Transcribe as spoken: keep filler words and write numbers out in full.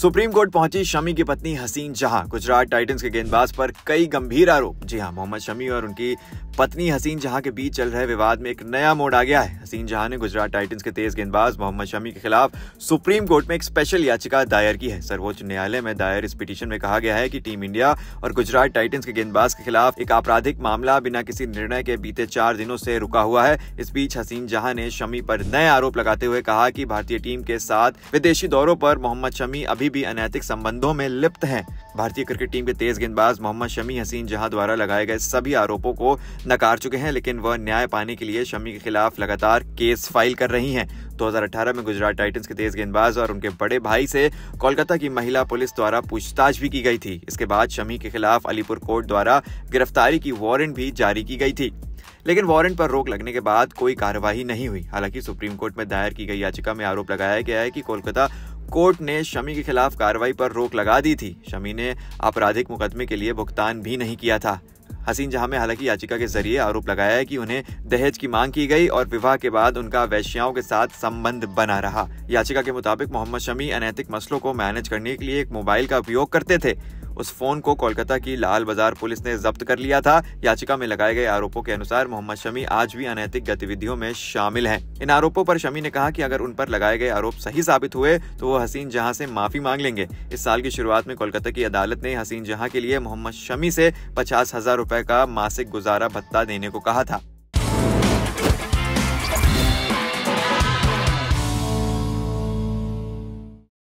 Supreme court पहुंची शमी की पत्नी हसीन जहां। गुजरात टाइटंस के गेंदबाज पर कई गंभीर आरोप। जी हां, मोहम्मद शमी और उनकी पत्नी हसीन जहां के बीच चल रहे विवाद में एक नया मोड़ आ गया है। हसीन जहां ने गुजरात टाइटंस के तेज गेंदबाज मोहम्मद शमी के खिलाफ सुप्रीम कोर्ट में एक स्पेशल याचिका दायर की है। सर्वोच्च न्यायालय में दायर इस पिटीशन में कहा गया है कि टीम इंडिया और गुजरात टाइटंस के गेंदबाज के खिलाफ एक आपराधिक मामला बिना किसी निर्णय के बीते चार दिनों से रुका हुआ है। इस बीच हसीन जहां ने शमी पर नए आरोप लगाते हुए कहा कि भारतीय टीम के साथ विदेशी दौरों पर मोहम्मद शमी अभी भी अनैतिक संबंधों में लिप्त हैं। भारतीय क्रिकेट टीम के तेज गेंदबाज मोहम्मद शमी हसीन जहां द्वारा लगाए गए सभी आरोपों को नकार चुके हैं, लेकिन वह न्याय पाने के लिए शमी के खिलाफ लगातार केस फाइल कर रही हैं। दो हज़ार अठारह में गुजरात टाइटंस के तेज गेंदबाज और उनके बड़े भाई से कोलकाता की महिला पुलिस द्वारा पूछताछ भी की गई थी। इसके बाद शमी के खिलाफ अलीपुर कोर्ट द्वारा गिरफ्तारी की वारंट भी जारी की गई थी, लेकिन वारंट पर रोक लगने के बाद कोई कार्यवाही नहीं हुई। हालांकि सुप्रीम कोर्ट में दायर की गई याचिका में आरोप लगाया गया है कि कोलकाता कोर्ट ने शमी के खिलाफ कार्रवाई पर रोक लगा दी थी। शमी ने आपराधिक मुकदमे के लिए भुगतान भी नहीं किया था। हसीन जहां में हालांकि याचिका के जरिए आरोप लगाया है कि उन्हें दहेज की मांग की गई और विवाह के बाद उनका वैश्याओं के साथ संबंध बना रहा। याचिका के मुताबिक मोहम्मद शमी अनैतिक मसलों को मैनेज करने के लिए एक मोबाइल का उपयोग करते थे। उस फोन को कोलकाता की लाल बाजार पुलिस ने जब्त कर लिया था। याचिका में लगाए गए आरोपों के अनुसार मोहम्मद शमी आज भी अनैतिक गतिविधियों में शामिल हैं। इन आरोपों पर शमी ने कहा कि अगर उन पर लगाए गए आरोप सही साबित हुए तो वो हसीन जहां से माफी मांग लेंगे। इस साल की शुरुआत में कोलकाता की अदालत ने हसीन जहां के लिए मोहम्मद शमी से पचास हजार रुपए का मासिक गुजारा भत्ता देने को कहा था।